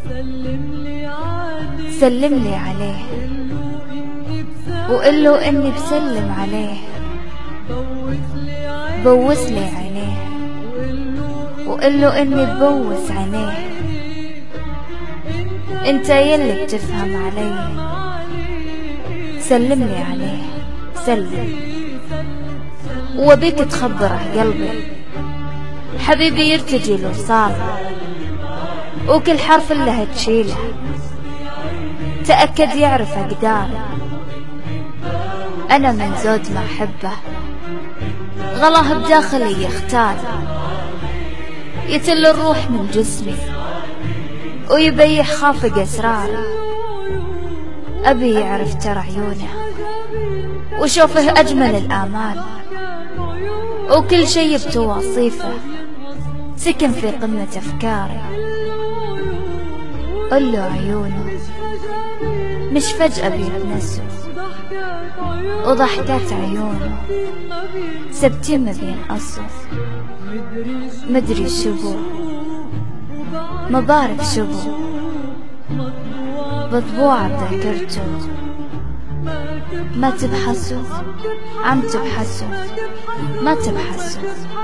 سلم لي عليه وقل له اني بسلم عليه. بوس لي عينيه وقل له اني ببوس عينيه. انت يلي بتفهم علي، سلم لي عليه سلم. وبيك تخبره قلبي حبيبي يرتجي الوصال، وكل حرف اللي هتشيله تأكد يعرف أقداري. أنا من زود ما أحبه غلاه بداخلي يختال، يتل الروح من جسمي ويبيح خافق أسراري. أبي يعرف ترى عيونه وشوفه أجمل الآمال، وكل شي بتواصيفه سكن في قمة أفكاري. قل له عيونه مش فجأة بيتنسوا، وضحكات عيونه سبتين ما بينقصوا. مدري شبو ما بعرف شبو، بطبوع بذاكرته ما تبحثوا عم تبحثوا ما تبحثوا.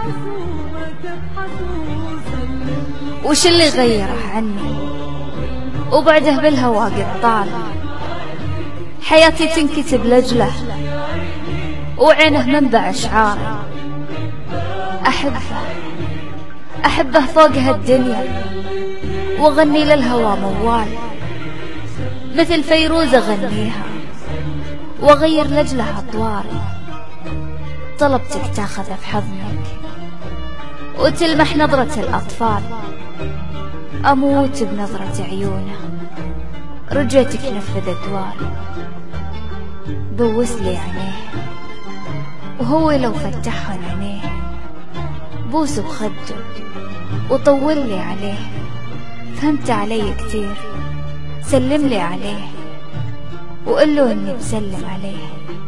وش اللي غيره عني وبعده بالهوا قد طال، حياتي تنكتب لجله وعينه منبع اشعاري. احبه فوق هالدنيا واغني للهوى موال، مثل فيروز اغنيها واغير لجلها اطواري. طلبتك تاخذه في حضنك وتلمح نظرة الاطفال، اموت بنظرة عيونه رجيتك نفذ ادواري. بوس لي عينيه وهو لو فتحها عينيه، بوس بخده وطول لي عليه. فهمت علي كتير، سلم لي عليه وقل له اني بسلم عليه.